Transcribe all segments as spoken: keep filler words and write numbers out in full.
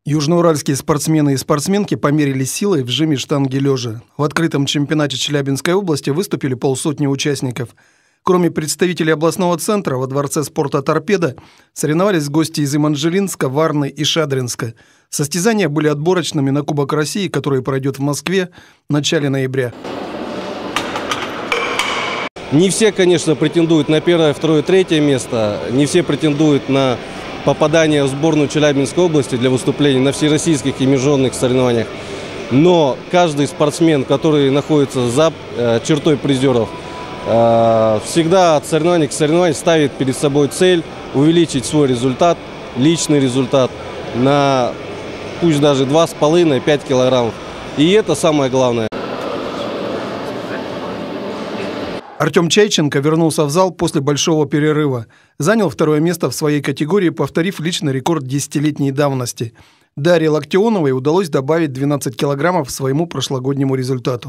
Южноуральские спортсмены и спортсменки померились силой в жиме штанги лежа. В открытом чемпионате Челябинской области выступили полсотни участников. Кроме представителей областного центра, во дворце спорта «Торпедо» соревновались гости из Еманжелинска, Варны и Шадринска. Состязания были отборочными на Кубок России, который пройдет в Москве в начале ноября. Не все, конечно, претендуют на первое, второе, третье место. Не все претендуют на попадание в сборную Челябинской области для выступлений на всероссийских и международных соревнованиях. Но каждый спортсмен, который находится за э, чертой призеров, э, всегда от соревнований к соревнованию ставит перед собой цель увеличить свой результат, личный результат, на пусть даже два с половиной — пять килограммов. И это самое главное. Артем Чайченко вернулся в зал после большого перерыва. Занял второе место в своей категории, повторив личный рекорд десятилетней давности. Дарье Локтионовой удалось добавить двенадцать килограммов своему прошлогоднему результату.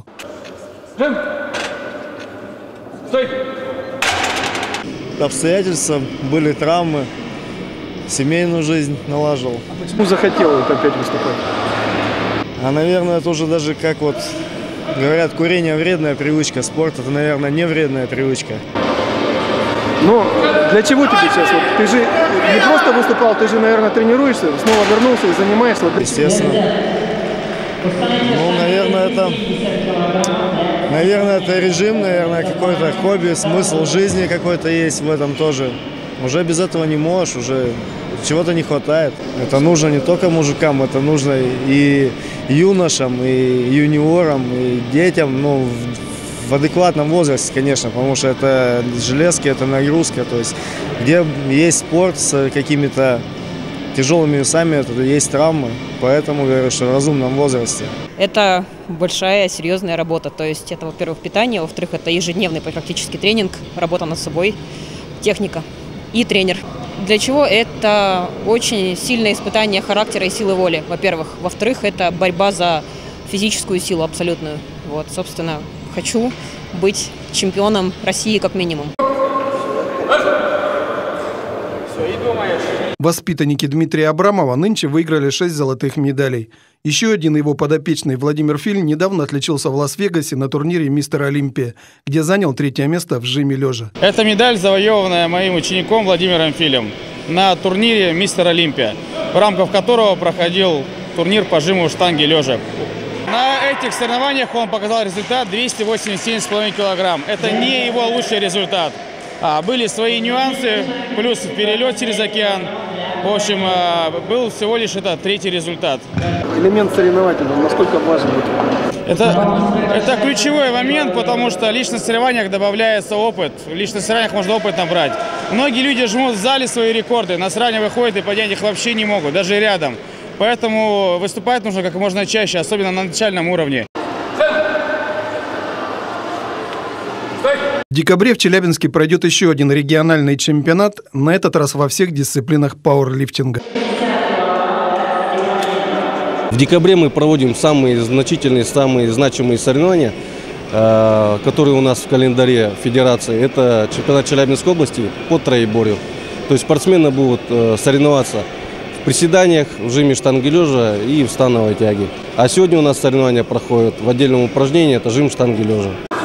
Стой! Обстоятельства, были травмы, семейную жизнь налаживал. А почему захотел вот опять выступать? А, наверное, это уже даже как вот говорят, курение вредная привычка, спорт это, наверное, не вредная привычка. Ну, для чего тебе сейчас? Вот, ты же не просто выступал, ты же, наверное, тренируешься, снова вернулся и занимаешься. Естественно. Ну, наверное, это, наверное, это режим, наверное, какой-то хобби, смысл жизни какой-то есть в этом тоже. Уже без этого не можешь, уже чего-то не хватает. Это нужно не только мужикам, это нужно и юношам, и юниорам, и детям, ну, в адекватном возрасте, конечно, потому что это железки, это нагрузка, то есть где есть спорт с какими-то тяжелыми весами, это есть травмы, поэтому говорю, что в разумном возрасте. Это большая, серьезная работа, то есть это, во-первых, питание, во-вторых, это ежедневный практически тренинг, работа над собой, техника и тренер. Для чего? Это очень сильное испытание характера и силы воли, во-первых. Во-вторых, это борьба за физическую силу абсолютную. Вот, собственно, хочу быть чемпионом России как минимум. Воспитанники Дмитрия Абрамова нынче выиграли шесть золотых медалей. Еще один его подопечный Владимир Филь недавно отличился в Лас-Вегасе на турнире «Мистер Олимпия», где занял третье место в жиме лежа. Это медаль, завоеванная моим учеником Владимиром Фильем на турнире «Мистер Олимпия», в рамках которого проходил турнир по жиму штанги лежа. На этих соревнованиях он показал результат двести восемьдесят семь с половиной килограмм. Это не его лучший результат. А, были свои нюансы, плюс перелет через океан. В общем, был всего лишь это третий результат. Элемент соревновательный, насколько важен? Это, это ключевой момент, потому что лично в соревнованиях добавляется опыт. В личных соревнованиях можно опыт набрать. Многие люди жмут в зале свои рекорды, на соревнования выходят и поднять их вообще не могут, даже рядом. Поэтому выступать нужно как можно чаще, особенно на начальном уровне. В декабре в Челябинске пройдет еще один региональный чемпионат, на этот раз во всех дисциплинах пауэрлифтинга. В декабре мы проводим самые значительные, самые значимые соревнования, которые у нас в календаре федерации. Это чемпионат Челябинской области по троеборью. То есть спортсмены будут соревноваться в приседаниях, в жиме штанги лежа и в становой тяге. А сегодня у нас соревнования проходят в отдельном упражнении, это жим штанги лежа.